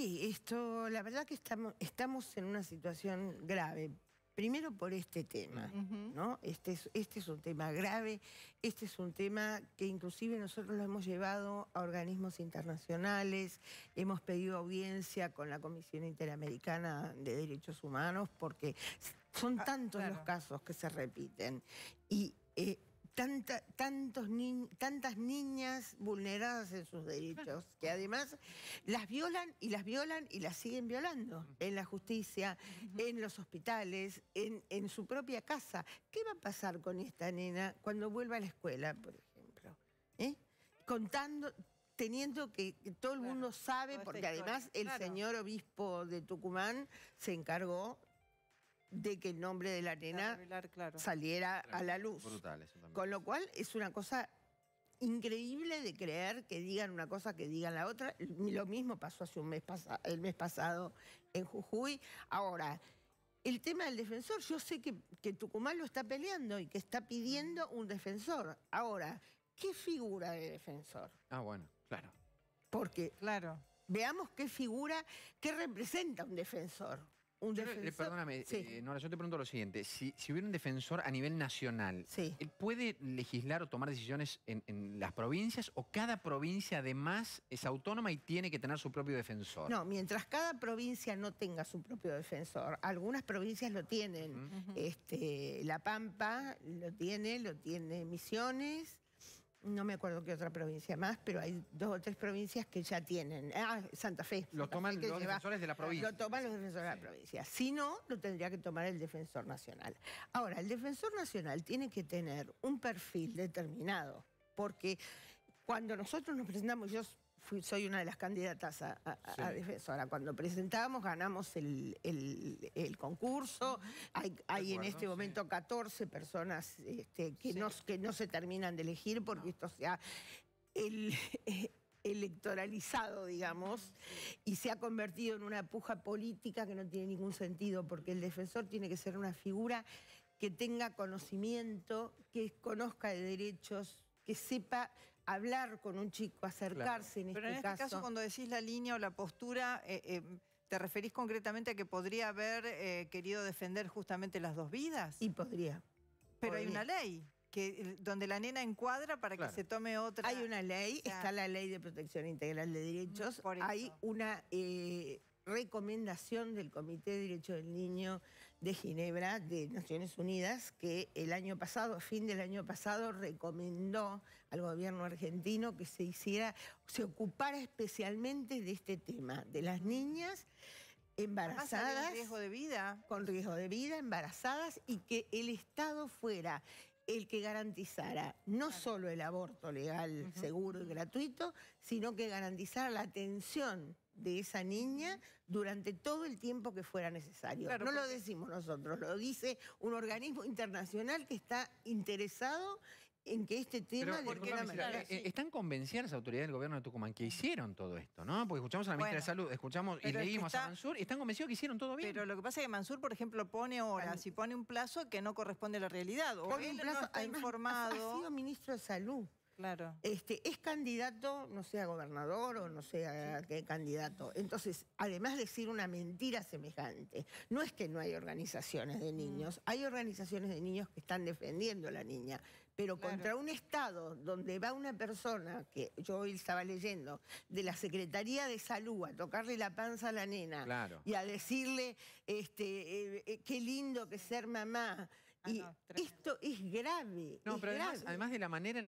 Sí, la verdad que estamos en una situación grave. Primero por este tema, ¿no? Este es un tema grave, este es un tema que inclusive nosotros lo hemos llevado a organismos internacionales, hemos pedido audiencia con la Comisión Interamericana de Derechos Humanos, porque son tantos los casos que se repiten. Y tantas niñas vulneradas en sus derechos, que además las violan y las siguen violando en la justicia, en los hospitales, en su propia casa. ¿Qué va a pasar con esta nena cuando vuelva a la escuela, por ejemplo? Teniendo que todo el mundo sabe, porque además el señor obispo de Tucumán se encargó de que el nombre de la nena saliera a la luz. Brutal, eso también. Con lo cual es una cosa increíble de creer que digan una cosa, que digan la otra. Lo mismo pasó hace el mes pasado en Jujuy. Ahora, el tema del defensor, yo sé que Tucumán lo está peleando y que está pidiendo un defensor. Ahora, ¿qué figura de defensor? Ah, bueno, claro. Porque veamos qué figura, qué representa un defensor. Perdóname, sí. Nora, yo te pregunto lo siguiente. Si hubiera un defensor a nivel nacional, sí, ¿él puede legislar o tomar decisiones en las provincias o cada provincia además es autónoma y tiene que tener su propio defensor? No, mientras cada provincia no tenga su propio defensor, algunas provincias lo tienen. La Pampa lo tiene Misiones. No me acuerdo qué otra provincia más, pero hay 2 o 3 provincias que ya tienen. Santa Fe. Lo toman los defensores de la provincia. Lo toman los defensores de la provincia. Si no, lo tendría que tomar el defensor nacional. Ahora, el defensor nacional tiene que tener un perfil determinado, porque cuando nosotros nos presentamos, soy una de las candidatas a defensora. Cuando presentamos, ganamos el concurso. Hay en este momento 14 personas que no se terminan de elegir porque esto se ha electoralizado, digamos, y se ha convertido en una puja política que no tiene ningún sentido, porque el defensor tiene que ser una figura que tenga conocimiento, que conozca de derechos, que sepa hablar con un chico, acercarse en este caso. Pero en este caso, cuando decís la línea o la postura, ¿te referís concretamente a que podría haber querido defender justamente las 2 vidas? Y podría. Pero hay una ley donde la nena encuadra para que se tome otra. Hay una ley, está la Ley de Protección Integral de Derechos. Hay una recomendación del Comité de Derechos del Niño de Ginebra, de Naciones Unidas, que el año pasado, a fin del año pasado, recomendó al gobierno argentino que se ocupara especialmente de este tema, de las niñas embarazadas. ¿Con riesgo de vida? Con riesgo de vida, embarazadas, y que el Estado fuera el que garantizara no solo el aborto legal, seguro y gratuito, sino que garantizara la atención de esa niña durante todo el tiempo que fuera necesario. No lo decimos nosotros, lo dice un organismo internacional que está interesado en que este tema... Están convencidas las autoridades del gobierno de Tucumán que hicieron todo esto, ¿no? Porque escuchamos a la ministra de Salud, escuchamos y leímos a Mansur, y están convencidos que hicieron todo bien. Pero lo que pasa es que Mansur, por ejemplo, pone horas y pone un plazo que no corresponde a la realidad. O él no está informado. Ha sido ministro de Salud. Claro. Es candidato, no sé, a gobernador o no sé a qué candidato. Entonces, además de decir una mentira semejante, no es que no hay organizaciones de niños, hay organizaciones de niños que están defendiendo a la niña, pero contra un Estado donde va una persona, que yo hoy estaba leyendo, de la Secretaría de Salud, a tocarle la panza a la nena y a decirle qué lindo que es ser mamá. Y esto es grave. No, pero además de la manera...